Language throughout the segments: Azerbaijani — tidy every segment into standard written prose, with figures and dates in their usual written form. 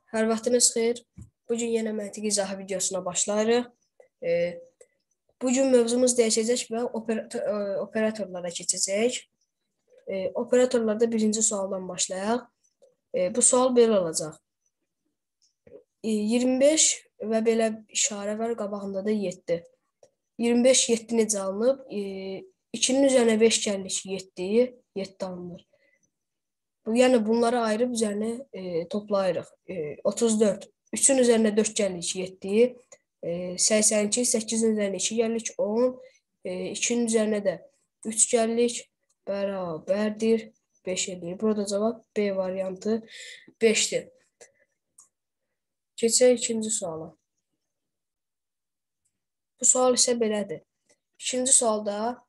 Hər vaxtınız xeyir. Bugün yenə məntiq izahı videosuna başlayırıq. Bugün mövzumuz dəyişəcək və operatorlara keçəcək. Operatorlarda birinci sualdan başlayaq. Bu sual belə olacaq. 25 və belə işarə var, qabağında da 7. 25 7 necə alınıb? 2-nin üzərinə 5 gəldik 7 alınır. Yəni bunları ayırıb üzərinə toplayırıq. 34. 3-ün üzərinə 4 gəldik 7. 82, 8-in üzərinə 2 gəldik 10. 2-nin üzərinə də 3 gəldik. Bərabərdir 5 edir. Burada cavab B variantı 5-dir. Keçək ikinci suala. Bu sual isə belədir. İkinci sualda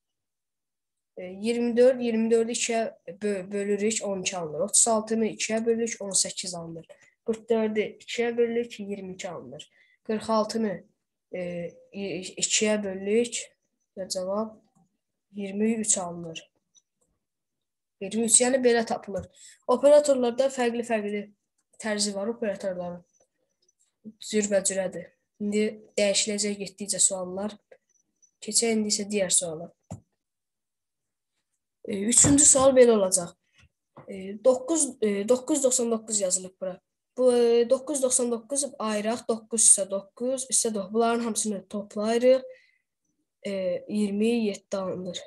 24, 24'ü 2'ye bölürük, 12 alınır. 36'nı 2'ye bölürük, 18 alınır. 44'ü 2'ye bölürük, 22 alınır. 46'nı 2'ye bölürük ve cevap 23 alınır. 23, yəni belə tapılır. Operatorlarda fərqli tərzi var operatorların. Cürbəcürədir. İndi dəyişiləcək getdikcə suallar. Keçək indi isə digər suala. Üçüncü sual belə olacaq. 999 yazılıb bura. Bu 999 ayıraq, 9 isə 9, isə 9. Bunların hamısını toplayırıq. 27 alınır.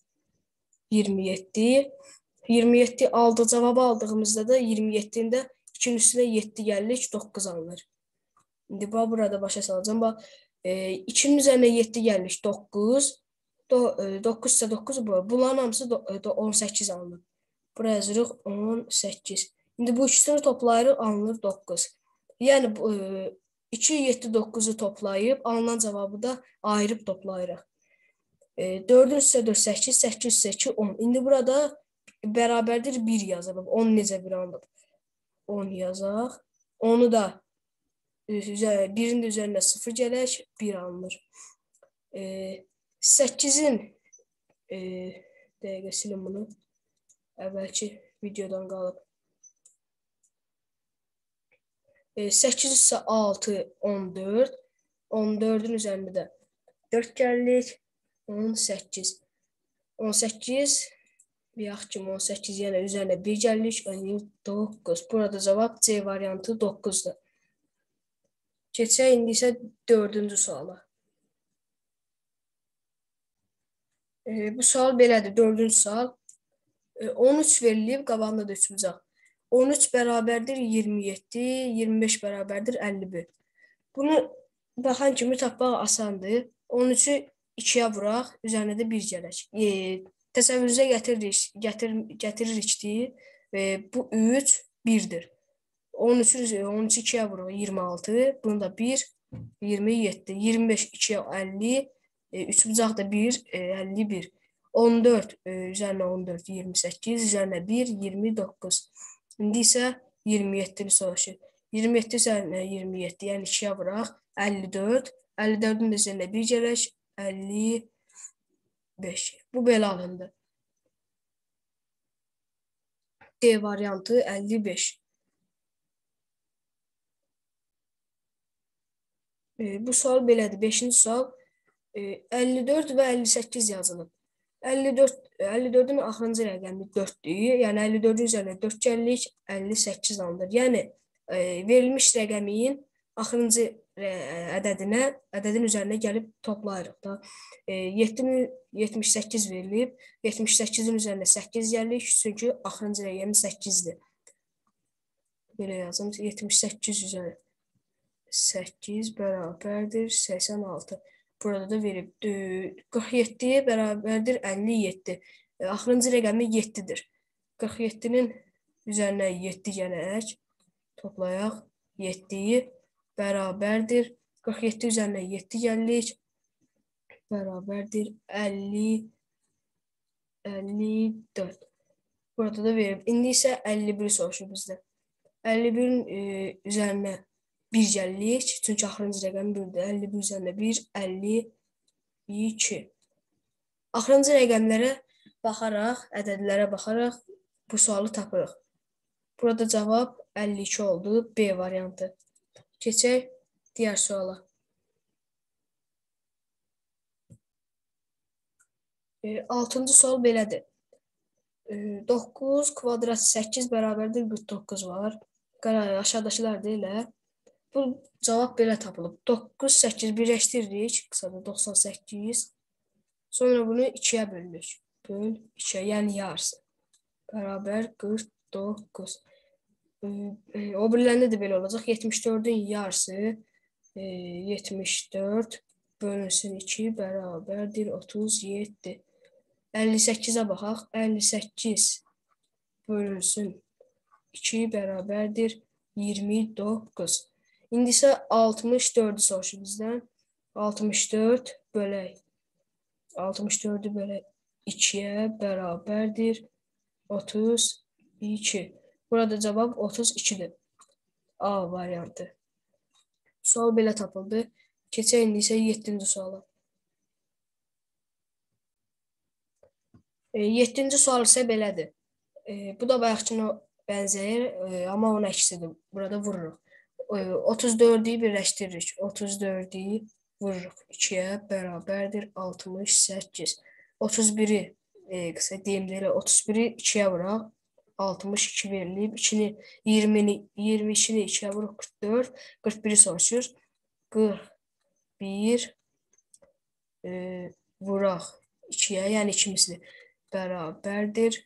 27 aldı. Cavabı aldığımızda da 27'ində 2'nin üstünə 7 gəlirik, 9 alınır. İndi burada başa salacağım. 2'nin üzərinə 7 gəlirik, 9. 9 ise 9 bu. Bunların hamısı 18 alınır. Buraya yazırıq 18. İndi bu ikisini toplayırıq, alınır 9. Yəni 2, 7, 9'u toplayıb alınan cavabı da ayırıb toplayırıq. 4'ün üstə 4, 8, 8 üstə 2, 10. İndi burada bərabərdir 1 yazılıb. 10 necə bir alınıb? 10 yazaq. Onu da 1'in də üzərində 0 gələk, 1 alınır. 8'in dəqiqə silin bunu. Əvvəlki videodan qalıb. 8 isə 6, 14. 14'ün üzərində də 4 gəlirik. 18. 18 bir kimi 18 yəni üzərinə 1 gəlirik. 9. Burada cavab C variantı 9'dur. Keçək indi isə 4-cü suala. Bu sual belədir. 4-cü sual. 13 verilib, qabağında da 3 bucaq. 13 bərabərdir 27, 25 bərabərdir 51. Bunu baxan kimi tapmaq asandır. 13'ü 2'ye vuraq, üzərinə də 1 gələk. Təsəvvürünüzə gətiririk ki, bu 3 1'dir. 13'ü 2'ye vuraq 26, bunu da 1, 27, 25 2'ye 50, 3 bucaq da 1, 51. 14 üzərinə 14, 28, üzərinə 1, 29. İndi isə 27'ni soruşur. 27 üzərinə 27, yəni 2'ye vuraq, 54. 54'ün üzərinə 1 gələk, 55. Bu belə alındı. D variantı 55. Bu sual belədir. 5-ci sual. 54 və 58 yazılıb. 54'ün axırıncı rəqəmi 4'dür. Yəni 54'ün üzərinə 4 gəlirik, 58 alınır. Yəni verilmiş rəqəmin axırıncı ədədin üzərinə gəlib toplayırıq da. 78 verilib. 78'in üzərinə 8 gəlirik, çünki axırıncı rəqəmi 8'dir. Belə yazım. 78 üzərinə 8 bərabərdir 86. Burada da verib 47 bərabərdir 57. Axırıncı rəqəmi 7'dir. 47'nin üzərinə 7 gələk. Toplayaq 7'yi bərabərdir. 47 üzərinə 7 gəlirik. Bərabərdir 54. Burada da verib. İndi isə 51 soruşur bizdə. 51'in üzərinə 1 gəlirik. Çünki axırıncı rəqəm 1'dir. 51 üzərinə 1, 52. Axırıncı rəqəmlərə baxaraq, ədədlərə baxaraq bu sualı tapırıq. Burada cavab 52 oldu. B variantı. Keçək digər suala. 6-cı sual belədir. 9 kvadrat 8 bərabərdir 49 var. Aşağıdakılar elə. Bu cavab belə tapılıb. 9, 8 birləşdiririk. Qısada 98. Sonra bunu 2-yə bölürük. Böl 2-yə, yəni yarısı. Bərabər 49. O birilərində də belə olacaq. 74-ün yarısı 74 bölünsün 2 bərabərdir 37. 58-ə baxaq. 58 bölünsün 2 bərabərdir 29. İndi isə 64-ü soruşur bizdən. 64 bölək. 64-ü bölək 2-yə bərabərdir 32. Burada cavab 32-dir. A variantı. Sual belə tapıldı. Keçək indi isə 7-ci suala. 7-ci sual isə belədir. Bu da bayaqkına bənzəyir, amma onun əksidir. Burada vururuq. 34-ü birləşdiririk. 34-ü vururuq 2-yə bərabərdir 68. 31-i qısa deyim də elə 31-i 2-yə vuraq. 62 verilib. 22-ni 2-yə vuruq 44. 41-i soruşur. 41 vuraq 2-yə, yəni 2 misli bərabərdir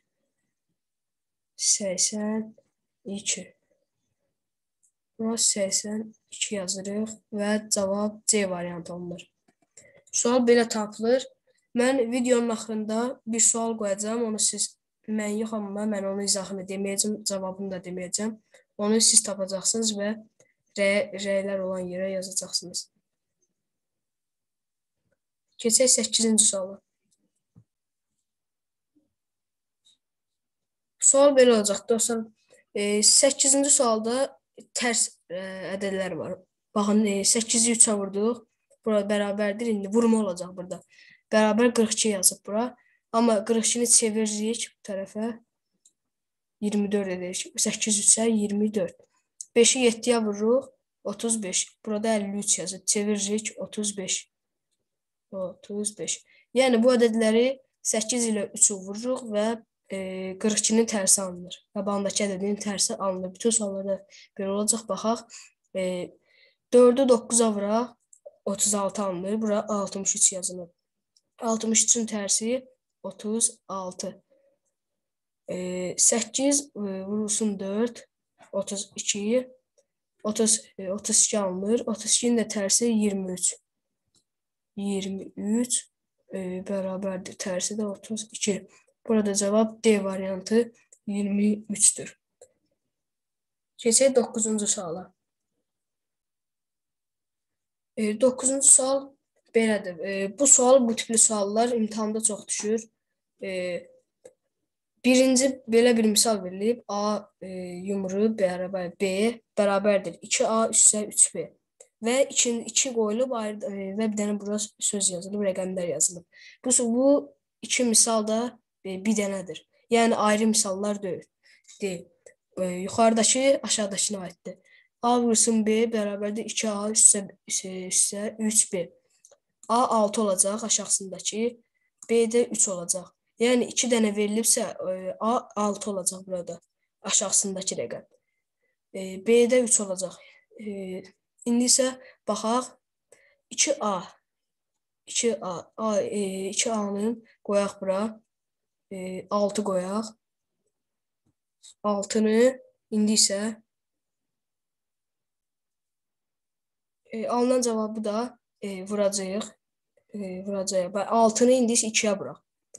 82. Bura 82 yazırıq və cavab C variantı olunur. Sual belə tapılır. Mən videonun axırında bir sual qoyacağım. Onu siz, mən yox amma mən onun izahını deməyəcəm, cavabını da deməyəcəm. Onu siz tapacaqsınız və rəylər olan yerə yazacaqsınız. Keçək 8-ci suala. Sual belə olacaq dostlar. 8-ci sualda tərs ədədlər var. Baxın, 8-i 3-ə vurduq. Bura bərabərdir. İndi vurma olacaq burada. Bərabər 42 yazıb bura. Amma 42-ni çeviririk bu tərəfə. 24 edirik. 8 3-ə 24. 5-i 7-yə vururuq. 35. Burada 53 yazıb. Çeviririk 35. 35. Yəni bu ədədləri 8 ilə 3-ü vururuq və 42-nin tərsi alınır. Qabağındakı ədədin tərsi alınır. Bütün suallarda belə olacaq. Baxaq. 4-ü 9-a vuraq. 36 alınır. Bura 63 yazılır. 63-ün tərsi 36. 8 vurulsun 4. 32. 32 alınır. 32-nin də tərsi 23. 23 bərabərdir. Tərsi də 32. Burada cavab D variantı 23'tür. Keçək 9-cu suala. 9-cu sual belədir. Bu sual, bu tipli suallar imtahanda çox düşür. Birinci belə bir misal verilib. A yumru bərabər B bərabərdir 2A üstə 3B. Və 2 qoyulub və bir dənə bura söz yazılıb, rəqəmlər yazılıb. Bu iki misal da bir dənədir. Yəni ayrı misallar deyil. Yuxarıdakı aşağıdakına aiddir. A vursun B bərabərdir 2A üstə 3B. A 6 olacaq aşağısındakı, B də 3 olacaq. Yəni 2 dənə verilibsə A 6 olacaq burada aşağısındakı rəqəm. B də 3 olacaq. İndi isə baxaq 2A. 2A-nın qoyaq bura. 6 qoyaq. 6-nı indi isə alınan cavabı da vuracağıq. 6-nı indi isə 2-yə vuraq.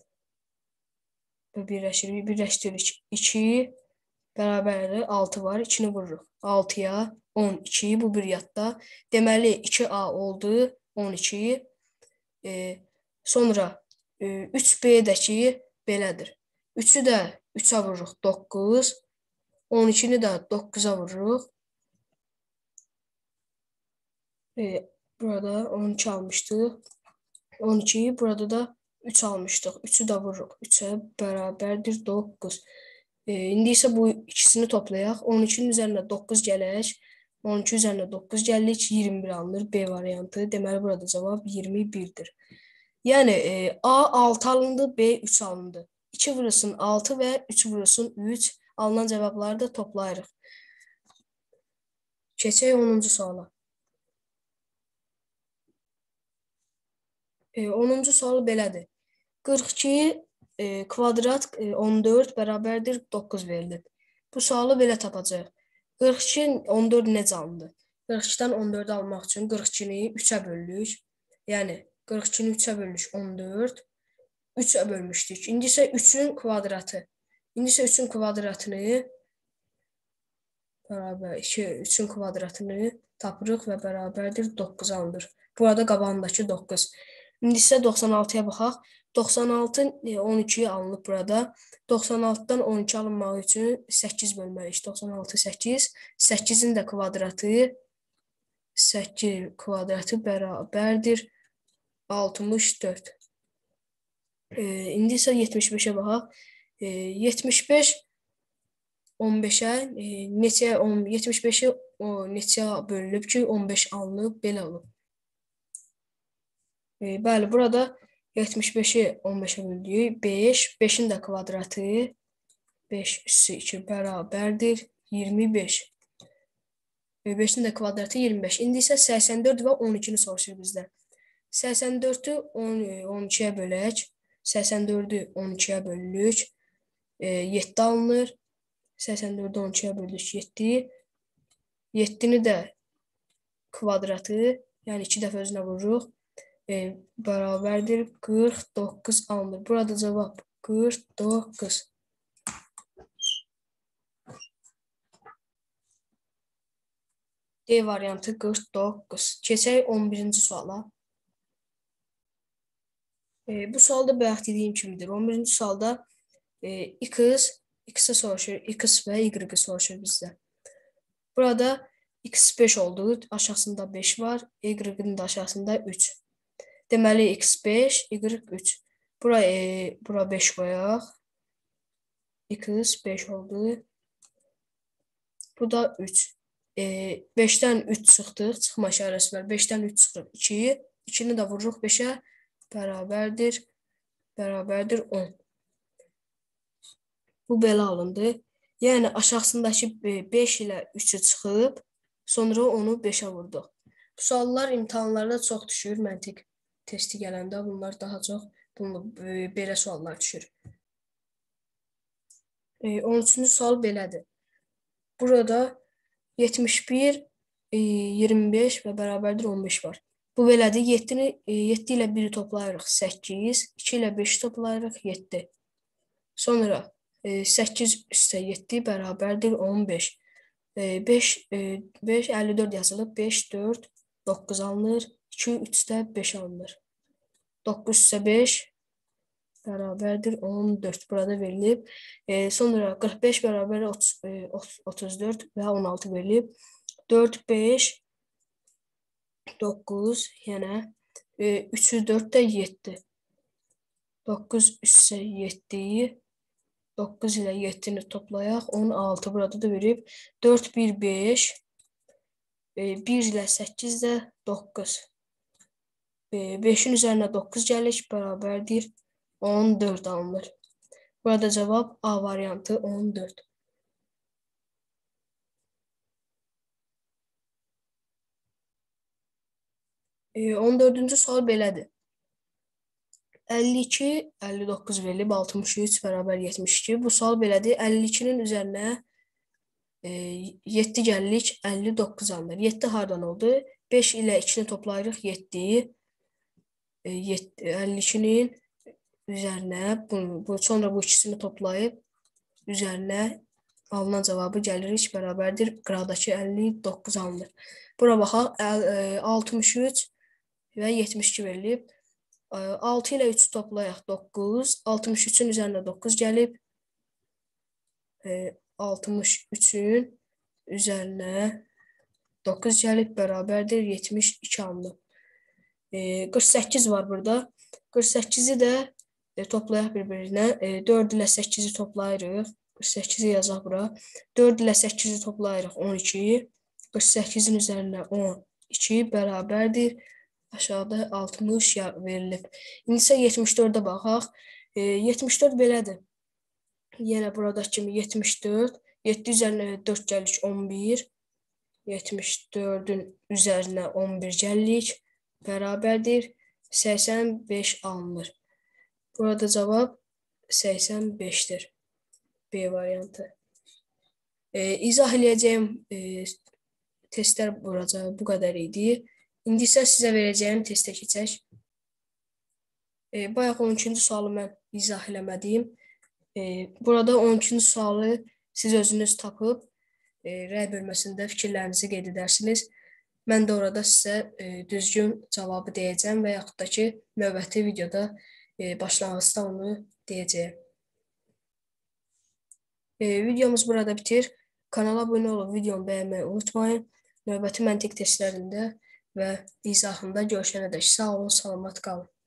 Birləşdiririk. 2 bərabərdir 6 var. 2-ni vururuq. 6-ya 12. Bu bir yadda. Deməli 2A oldu 12. Sonra 3B-dəki belədir. 3-ü də 3-ə vururuq 9. 12-ni də 9-a vururuq. Burada 12 almışdıq. 12'yi burada da 3 almışdıq. 3'ü də vururuq. 3'ə bərabərdir 9. İndi isə bu ikisini toplayaq. 12-nin üzərinə 9 gələk. 12 üzərinə 9 gəlirik, 21 alınır B variantı. Deməli, burada cavab 21-dir. Yəni, A 6 alındı, B 3 alındı. 2 vurulsun 6 və 3 vurulsun 3. Alınan cavabları da toplayırıq. Keçək 10-cu suala. 10-cu sual belədir. 42 kvadrat 14 bərabərdir 9 verilib. Bu sualı belə tapacaq. 42 14 necə alındı? 42-dən 14 almaq üçün 42-ni 3-ə bölürük. Yəni 42-ni 3-ə bölürük 14. 3-ə bölmüşdük. İndi isə 3-ün kvadratı. İndi isə 3-ün kvadratını bərabər 3-ün kvadratını tapırıq və bərabərdir 9 alınır. Burada qabağındakı 9. İndi isə 96-ya baxaq. 96 12 alınıb burada. 96-dan 12 alınmağı üçün 8 bölməliyik. 96 8. 8-in də kvadratı 8 kvadratı bərabərdir 64. İndi isə 75-ə baxaq. 75 15-ə neçə 75-i neçə bölünüb ki, 15 alınıb, belə olub. Bəli, burada 75-i 15-ə böldük. 5, 5-in də kvadratı 5 üssü 2 bərabərdir 25. 5-in də kvadratı 25. İndi isə 84 və 12-ni soruşur bizdən. 84-ü 12-yə bölək. 84-ü 12-yə bölürük. 7 alınır. 84-ü 12-yə bölürük 7. 7-ni də kvadratı, yəni 2 dəfə özünə vururuq. Bərabərdir 49 alınır. Burada cavab 49. D variantı 49. Keçək 11-ci suala. Bu sualda bayaq dediyim kimidir. 11-ci sualda X-i soruşur, X və Y-i soruşur bizdə. Burada X 5 oldu, aşağısında 5 var, Y-in də aşağısında 3. Deməli, X 5, Y 3. Bura 5 qoyaq. X 5 oldu. Bu da 3. 5-dən 3 çıxdıq, çıxma işarəsi var. 5-dən 3 çıxır 2. 2-ni də vururuq 5-ə, bərabərdir 10. Bu belə alındı. Yəni, aşağısındakı 5 ilə 3-ü çıxıb, sonra onu 5-ə vurduq. Bu suallar imtahanlarda çox düşür, məntiq testi gələndə bunlar daha çox belə suallar düşür. 13-cü sual belədir. Burada 71, 25 və bərabərdir 15 var. Bu belədir. 7 ilə 1-i toplayırıq 8, 2 ilə 5-i toplayırıq 7. Sonra 8 üstə 7 bərabərdir 15. 5, 54 yazılıb. 5, 4, 9 alınır. 2, 3-də 5 alınır. 9 üstə 5 bərabərdir 14. Burada verilib. Sonra 45 bərabər 34 və 16 verilib. 4, 5, 9, yenə 3-ü 4 də 7. 9 üstə 7-yi 9 ilə 7-ni toplayaq. 16 burada da verib. 4, 1, 5. 1 ilə 8 də 9. 5-in üzərinə 9 gəlir, bərabərdir 14 alınır. Burada cavab A variantı 14. E, 14-cü sual belədir. 52, 59 verilib, 63 bərabər 72. Bu sual belədir. 52-nin üzərinə 7 gəlirik, 59 alınır. 7 hardan oldu? 5 ilə 2-ni toplayırıq, 7. 52-nin üzərinə, sonra bu ikisini toplayıb, üzərinə alınan cavabı gəlirik, bərabərdir. Qıradakı 59 alınır. Bura baxaq, 63 və 72 verilib. 6 ilə 3 toplayaq 9. 63-ün üzərinə 9 gəlib. 63-ün üzərinə 9 gəlib, bərabərdir 72 alınıb. 48 var burada. 48-i də toplayaq bir-birinə. 4 ilə 8-i toplayırıq. 48'i yazaq bura. 4 ilə 8-i toplayırıq 12. 48-in üzərinə 12 bərabərdir. Aşağıda 60 verilib. İndi isə 74-ə baxaq. 74 belədir. Yenə buradakı kimi 74. 7 üzərinə 4 gəlirik 11. 74-ün üzərinə 11 gəlirik. Bərabərdir. 85 alınır. Burada cavab 85'dir. B variantı. İzah edəcəyim testlər bu qədər idi. İndi isə sizə verəcəyim testə keçək. Bayaq 12-ci sualı mən izah eləmədiyim. Burada 12-ci sualı siz özünüz tapıb rəy bölməsində fikirlərinizi qeyd edərsiniz. Mən də orada sizə düzgün cavabı deyəcəm və yaxud da ki, növbəti videoda başlanğıcda onu deyəcəyəm. Videomuz burada bitir. Kanala abunə olub videomu bəyənməyi unutmayın. Növbəti məntiq testlərində və izahında görüşənədək sağ olun, salamat qalın.